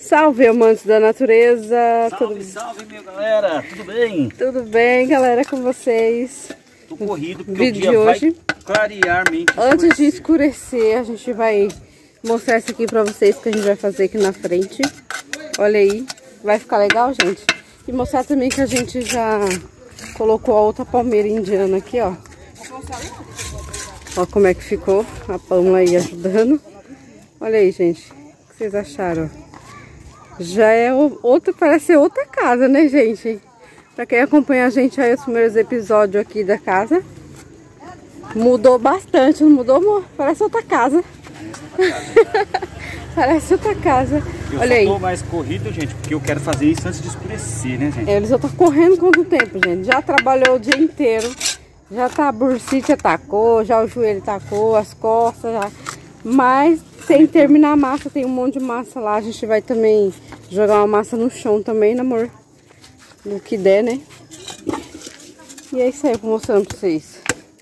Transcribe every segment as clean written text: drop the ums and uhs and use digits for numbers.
Salve, amantes da natureza! Salve, minha galera! Tudo bem? Tudo bem, galera, com vocês? Tô corrido porque Vídeo o dia de hoje, vai clarear mesmo. Antes de escurecer, a gente vai mostrar isso aqui pra vocês que a gente vai fazer aqui na frente. Olha aí, vai ficar legal, gente? E mostrar também que a gente já colocou a outra palmeira indiana aqui, ó. Ó como é que ficou a Pamela aí ajudando. Olha aí, gente, o que vocês acharam? Já é outra, parece ser outra casa, né, gente? Pra quem acompanha a gente aí, os primeiros episódios aqui da casa, mudou bastante, não mudou, amor? Parece outra casa. Parece outra casa. Eu olha aí. Tô mais corrido, gente, porque eu quero fazer isso antes de escurecer, né, gente? Eles só estão correndo quanto tempo, gente? Já trabalhou o dia inteiro, já tá a bursite atacou, já o joelho atacou, as costas, já. Mas sem terminar a massa, tem um monte de massa lá. A gente vai também jogar uma massa no chão também, né, amor? No que der, né? E é isso aí, eu vou mostrando pra vocês.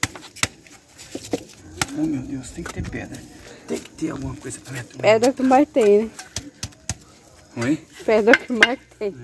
Oh, meu Deus, tem que ter pedra. Tem que ter alguma coisa pra mim. Pedra que mais tem, né? Oi? Pedra que mais tem.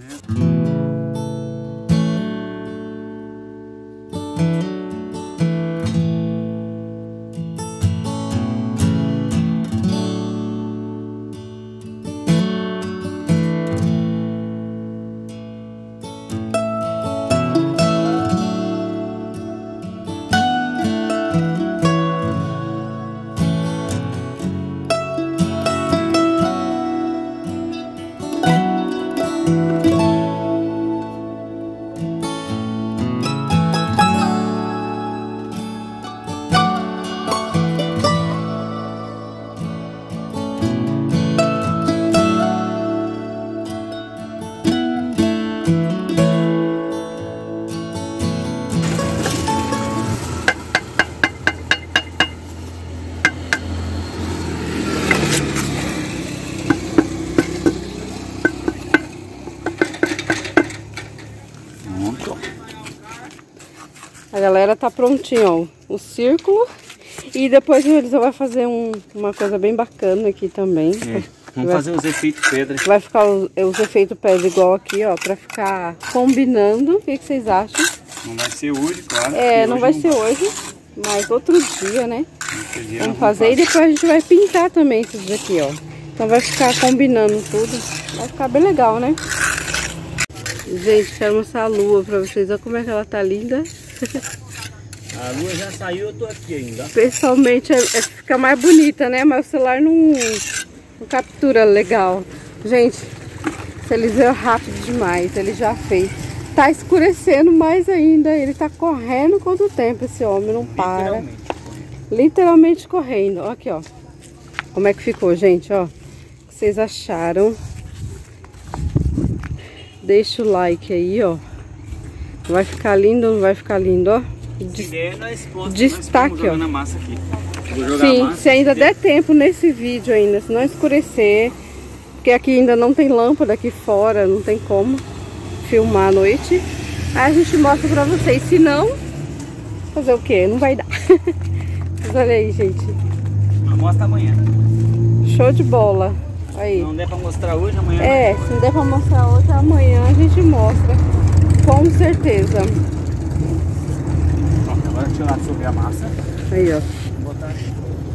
A galera tá prontinha, ó, o círculo. E depois eles vão fazer uma coisa bem bacana aqui também. Vamos fazer os efeitos pedra. Vai ficar os efeitos pedra igual aqui, ó, pra ficar combinando. O que vocês acham? Não vai ser hoje, claro. Não vai ser hoje, mas outro dia, né? Vamos fazer e depois a gente vai pintar também isso daqui, ó. Então vai ficar combinando tudo. Vai ficar bem legal, né? Gente, quero mostrar a lua pra vocês. Olha como é que ela tá linda. A lua já saiu, eu tô aqui ainda. Pessoalmente fica mais bonita, né? Mas o celular não captura legal. Gente, ele veio rápido demais. Ele já fez. Tá escurecendo mais ainda. Ele tá correndo quanto tempo esse homem? Não para. Literalmente correndo. Ó, aqui, ó. Como é que ficou, gente? Ó. O que vocês acharam? Deixa o like aí, ó. Vai ficar lindo ou não vai ficar lindo, ó? Destaque, ó. Sim, se ainda der tempo nesse vídeo ainda, se não escurecer, porque aqui ainda não tem lâmpada aqui fora, não tem como filmar à noite. Aí a gente mostra pra vocês, se não, fazer o quê? Não vai dar. Mas olha aí, gente. Mostra amanhã. Show de bola. Aí. Não der pra mostrar hoje, amanhã. Se não der pra mostrar hoje, amanhã a gente mostra. Com certeza. Pronto, agora deixa eu lá sobre a massa. Aí, ó. Vou botar aqui.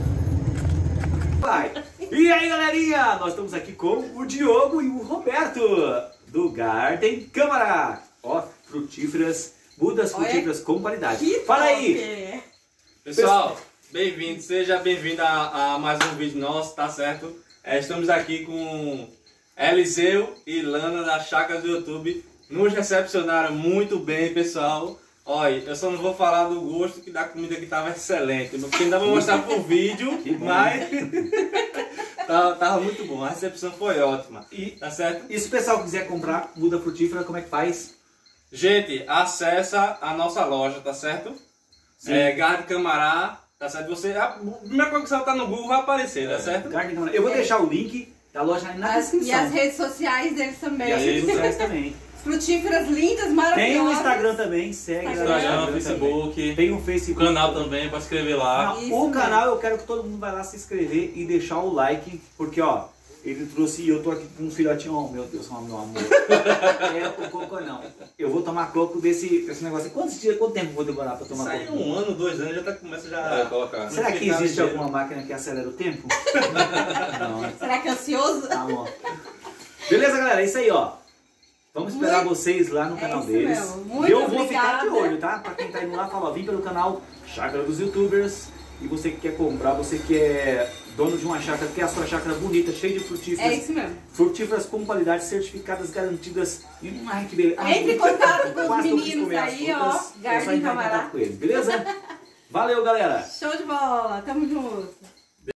Vai. E aí, galerinha? Nós estamos aqui com o Diogo e o Roberto do Garden Câmara. Ó, frutíferas, mudas frutíferas com qualidade. Fala aí. Pessoal, bem-vindo, seja bem-vindo a mais um vídeo nosso, tá certo? Estamos aqui com Eliseu e Lana da Chácara do YouTube. Nos recepcionaram muito bem, pessoal. Olha, eu só não vou falar do gosto que da comida que estava excelente, porque ainda vou mostrar por vídeo, mas tava muito bom. A recepção foi ótima. Tá certo? E se o pessoal quiser comprar muda frutífera, como é que faz? Gente, acessa a nossa loja, tá certo? Garden Câmara, tá certo? A primeira coisa que você botar no Google vai aparecer, tá certo? Garden Câmara. Eu vou deixar o link da loja aí na descrição. E as redes sociais deles também. E as redes sociais também. Frutíferas lindas, maravilhosas. Tem o Instagram também, segue lá no Instagram, Facebook. Tem o Facebook. O canal também, para inscrever lá. O canal eu quero que todo mundo vai lá se inscrever e deixar o like, porque ó, Ele trouxe e eu tô aqui com um filhotinho. Oh, meu Deus, meu amor. É o coco não. Eu vou tomar coco desse negócio. Quanto tempo eu vou demorar pra tomar Sai coco? 1 ano, 2 anos, já começa a colocar. Será que existe alguma máquina que acelera o tempo? Não. Será que é ansioso? Tá bom. Beleza, galera? É isso aí, ó. Vamos esperar vocês lá no canal isso deles. mesmo. Muito eu vou ficar de obrigada. olho, tá? Pra quem tá indo lá, fala, ó, vim pelo canal Chácara dos Youtubers. E você que quer comprar, você que é dono de uma chácara, quer a sua chácara bonita, cheia de frutíferas. É isso mesmo. Frutíferas com qualidade, certificadas, garantidas. E, ai, que beleza. Entre em contato com os Quase que eu quis meninos comer as aí, frutas. ó. É só Garden entrar em Camará. contato com ele, beleza? Valeu, galera! Show de bola. Tamo junto.